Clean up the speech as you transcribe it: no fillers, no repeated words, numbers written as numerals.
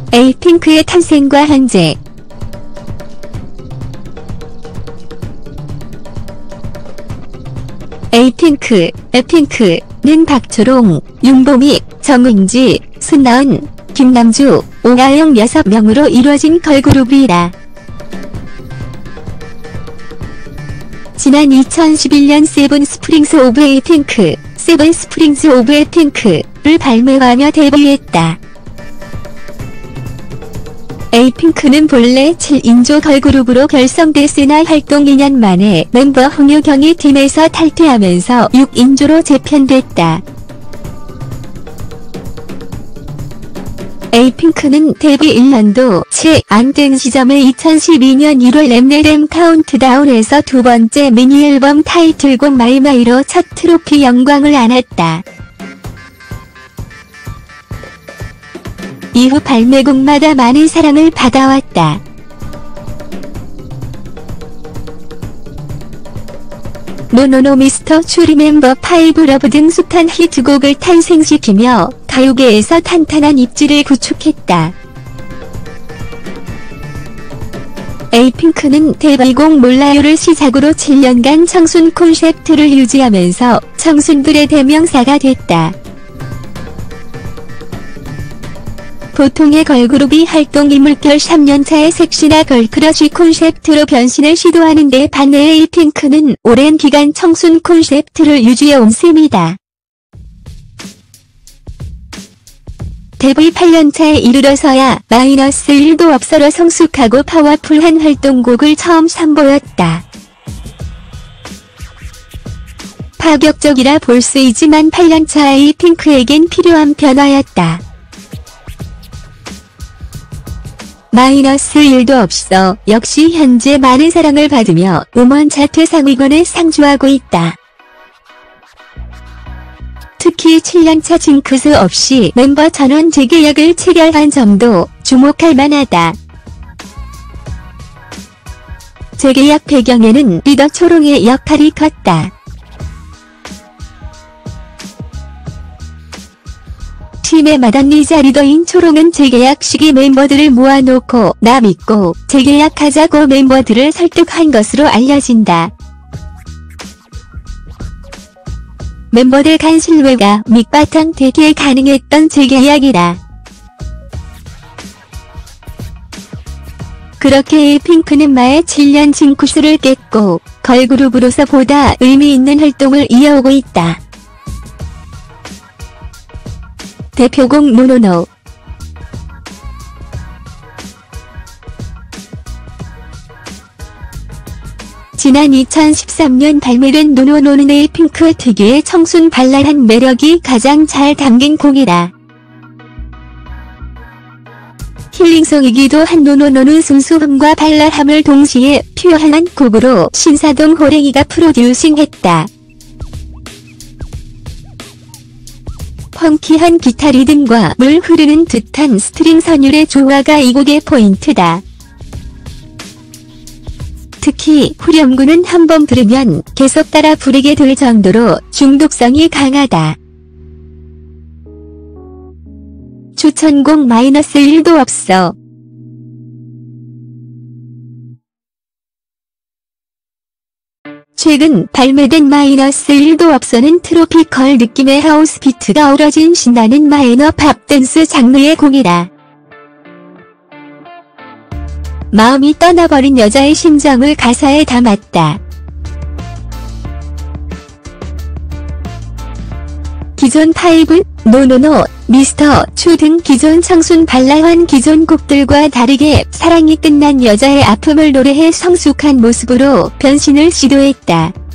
에이핑크의 탄생과 현재. 에이핑크는 박초롱, 윤보미, 정은지, 손나은, 김남주, 오하영 6명으로 이루어진 걸그룹이다. 지난 2011년 세븐 스프링스 오브 에이핑크, 세븐 스프링스 오브 에이핑크를 발매하며 데뷔했다. 에이핑크는 본래 7인조 걸그룹으로 결성됐으나 활동 2년 만에 멤버 홍유경이 팀에서 탈퇴하면서 6인조로 재편됐다. 에이핑크는 데뷔 1년도 채 안 된 시점에 2012년 1월 랩네댐 카운트다운에서 두 번째 미니앨범 타이틀곡 마이마이로 첫 트로피 영광을 안았다. 이후 발매곡마다 많은 사랑을 받아왔다. 노노노 미스터 추 리멤버 5 러브 등 숱한 히트곡을 탄생시키며 가요계에서 탄탄한 입지를 구축했다. 에이핑크는 데뷔곡 몰라요를 시작으로 7년간 청순 콘셉트를 유지하면서 청순들의 대명사가 됐다. 보통의 걸그룹이 활동 이물결 3년차의 섹시나 걸크러쉬 콘셉트로 변신을 시도하는데 반해 에이핑크는 오랜 기간 청순 콘셉트를 유지해온 셈이다. 데뷔 8년차에 이르러서야 마이너스 1도 없어로 성숙하고 파워풀한 활동곡을 처음 선보였다. 파격적이라 볼 수 있지만 8년차 에이핑크에겐 필요한 변화였다. 마이너스 1도 없어 역시 현재 많은 사랑을 받으며 음원 차트 상위권을 상주하고 있다. 특히 7년차 징크스 없이 멤버 전원 재계약을 체결한 점도 주목할 만하다. 재계약 배경에는 리더 초롱의 역할이 컸다. 팀의 맏언니자 리더인 초롱은 재계약 시기 멤버들을 모아놓고 나 믿고 재계약하자고 멤버들을 설득한 것으로 알려진다. 멤버들 간 신뢰가 밑바탕 되기에 가능했던 재계약이다. 그렇게 에이핑크는 마의 7년 징크스를 깼고 걸그룹으로서 보다 의미 있는 활동을 이어오고 있다. 대표곡 노노노. 지난 2013년 발매된 노노노는 에이핑크 특유의 청순 발랄한 매력이 가장 잘 담긴 곡이다. 힐링송이기도 한 노노노는 순수함과 발랄함을 동시에 표현한 곡으로 신사동 호랭이가 프로듀싱했다. 펑키한 기타 리듬과 물 흐르는 듯한 스트링 선율의 조화가 이 곡의 포인트다. 특히 후렴구는 한번 들으면 계속 따라 부르게 될 정도로 중독성이 강하다. 추천곡 마이너스 1도 없어. 최근 발매된 마이너스 1도 없어는 트로피컬 느낌의 하우스 비트가 어우러진 신나는 마이너 팝 댄스 장르의 곡이다. 마음이 떠나버린 여자의 심정을 가사에 담았다. 기존 5, 노노노, 미스터 추 등 기존 청순 발랄한 기존 곡들과 다르게 사랑이 끝난 여자의 아픔을 노래해 성숙한 모습으로 변신을 시도했다.